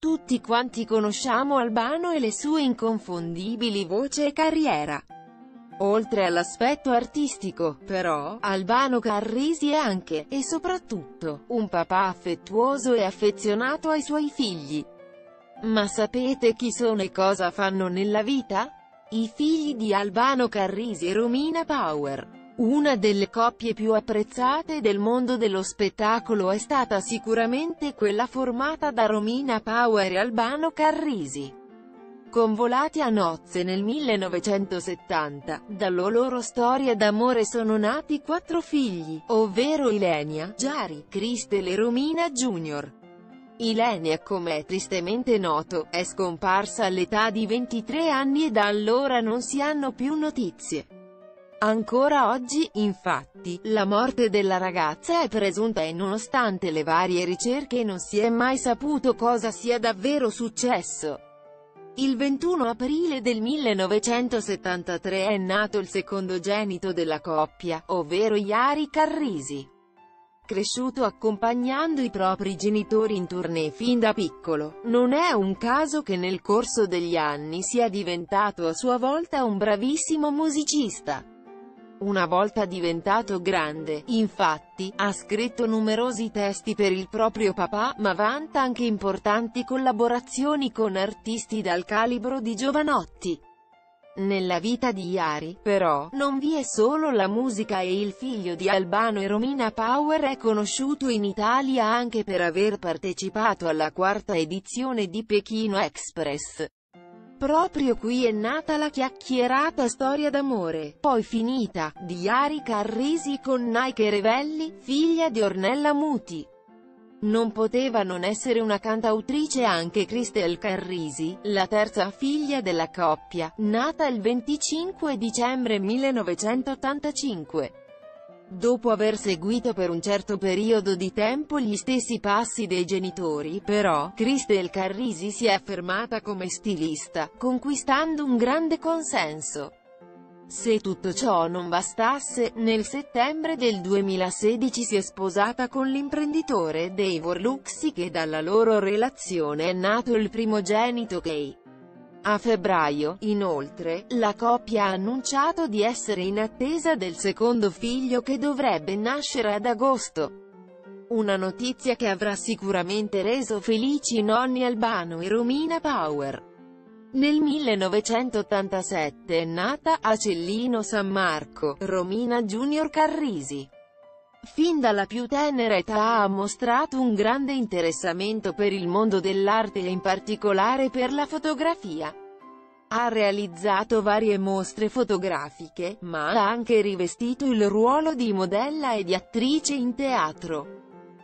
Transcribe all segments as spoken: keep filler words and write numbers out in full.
Tutti quanti conosciamo Albano e le sue inconfondibili voce e carriera. Oltre all'aspetto artistico, però, Albano Carrisi è anche, e soprattutto, un papà affettuoso e affezionato ai suoi figli. Ma sapete chi sono e cosa fanno nella vita? I figli di Albano Carrisi e Romina Power. Una delle coppie più apprezzate del mondo dello spettacolo è stata sicuramente quella formata da Romina Power e Albano Carrisi. Convolati a nozze nel millenovecentosettanta, dalla loro storia d'amore sono nati quattro figli, ovvero Ilenia, Jari, Cristel e Romina Junior. Ilenia, come è tristemente noto, è scomparsa all'età di ventitré anni e da allora non si hanno più notizie. Ancora oggi, infatti, la morte della ragazza è presunta e nonostante le varie ricerche non si è mai saputo cosa sia davvero successo. Il ventuno aprile del millenovecentosettantatré è nato il secondogenito della coppia, ovvero Jari Carrisi. Cresciuto accompagnando i propri genitori in tournée fin da piccolo, non è un caso che nel corso degli anni sia diventato a sua volta un bravissimo musicista. Una volta diventato grande, infatti, ha scritto numerosi testi per il proprio papà, ma vanta anche importanti collaborazioni con artisti dal calibro di Jovanotti. Nella vita di Jari, però, non vi è solo la musica e il figlio di Albano e Romina Power è conosciuto in Italia anche per aver partecipato alla quarta edizione di Pechino Express. Proprio qui è nata la chiacchierata storia d'amore, poi finita, di Jari Carrisi con Nike Revelli, figlia di Ornella Muti. Non poteva non essere una cantautrice anche Cristel Carrisi, la terza figlia della coppia, nata il venticinque dicembre millenovecentottantacinque. Dopo aver seguito per un certo periodo di tempo gli stessi passi dei genitori, però, Cristel Carrisi si è affermata come stilista, conquistando un grande consenso. Se tutto ciò non bastasse, nel settembre del duemilasedici si è sposata con l'imprenditore Davor Luxi e dalla loro relazione è nato il primogenito Kay. A febbraio, inoltre, la coppia ha annunciato di essere in attesa del secondo figlio che dovrebbe nascere ad agosto. Una notizia che avrà sicuramente reso felici i nonni Albano e Romina Power. Nel millenovecentottantasette è nata, a Cellino San Marco, Romina Junior Carrisi. Fin dalla più tenera età ha mostrato un grande interessamento per il mondo dell'arte e in particolare per la fotografia. Ha realizzato varie mostre fotografiche, ma ha anche rivestito il ruolo di modella e di attrice in teatro.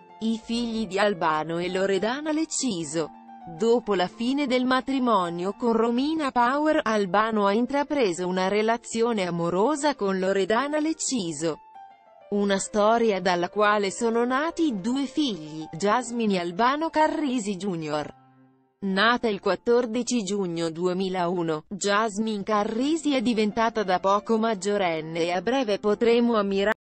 I figli di Albano e Loredana Lecciso. Dopo la fine del matrimonio con Romina Power, Albano ha intrapreso una relazione amorosa con Loredana Lecciso. Una storia dalla quale sono nati due figli, Jasmine e Albano Carrisi Junior. Nata il quattordici giugno duemilauno, Jasmine Carrisi è diventata da poco maggiorenne e a breve potremo ammirare